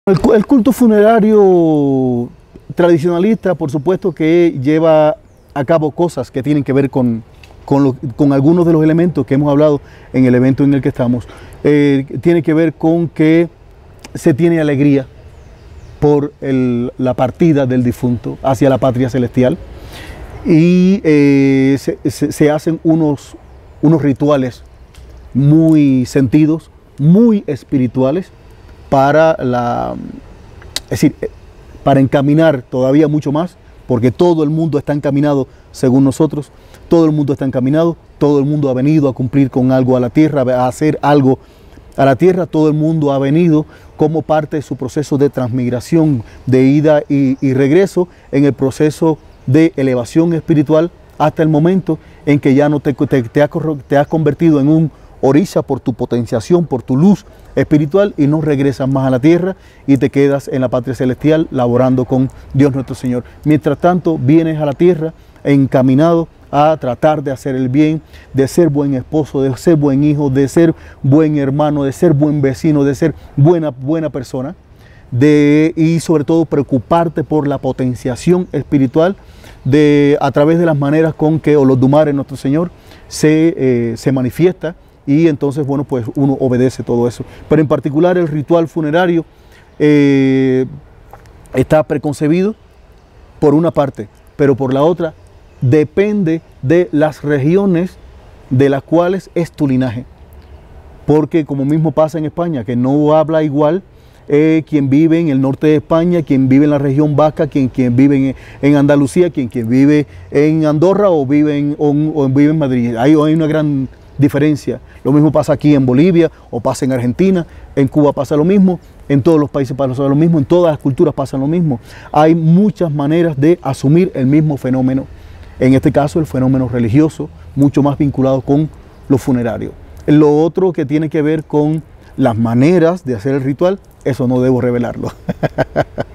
El culto funerario tradicionalista, por supuesto que lleva a cabo cosas que tienen que ver con algunos de los elementos que hemos hablado en el evento en el que estamos. Tiene que ver con que se tiene alegría por la partida del difunto hacia la patria celestial y se hacen unos rituales muy sentidos, muy espirituales para para encaminar todavía mucho más, porque todo el mundo está encaminado según nosotros, todo el mundo está encaminado, todo el mundo ha venido a cumplir con algo a la tierra, a hacer algo a la tierra, todo el mundo ha venido como parte de su proceso de transmigración, de ida y regreso en el proceso de elevación espiritual hasta el momento en que ya no te has convertido en un orisha por tu potenciación, por tu luz espiritual y no regresas más a la tierra y te quedas en la patria celestial laborando con Dios nuestro Señor. Mientras tanto vienes a la tierra encaminado a tratar de hacer el bien, de ser buen esposo, de ser buen hijo, de ser buen hermano, de ser buen vecino, de ser buena persona, y sobre todo preocuparte por la potenciación espiritual a través de las maneras con que Olodumare nuestro Señor se manifiesta. Y entonces, bueno, pues uno obedece todo eso. Pero en particular el ritual funerario está preconcebido por una parte, pero por la otra depende de las regiones de las cuales es tu linaje. Porque como mismo pasa en España, que no habla igual quien vive en el norte de España, quien vive en la región vasca, quien vive en Andalucía, quien vive en Andorra o vive en Madrid. Hay una gran diferencia. Lo mismo pasa aquí en Bolivia o pasa en Argentina, en Cuba pasa lo mismo, en todos los países pasa lo mismo, en todas las culturas pasa lo mismo. Hay muchas maneras de asumir el mismo fenómeno. En este caso el fenómeno religioso, mucho más vinculado con lo funerario. Lo otro que tiene que ver con las maneras de hacer el ritual, eso no debo revelarlo.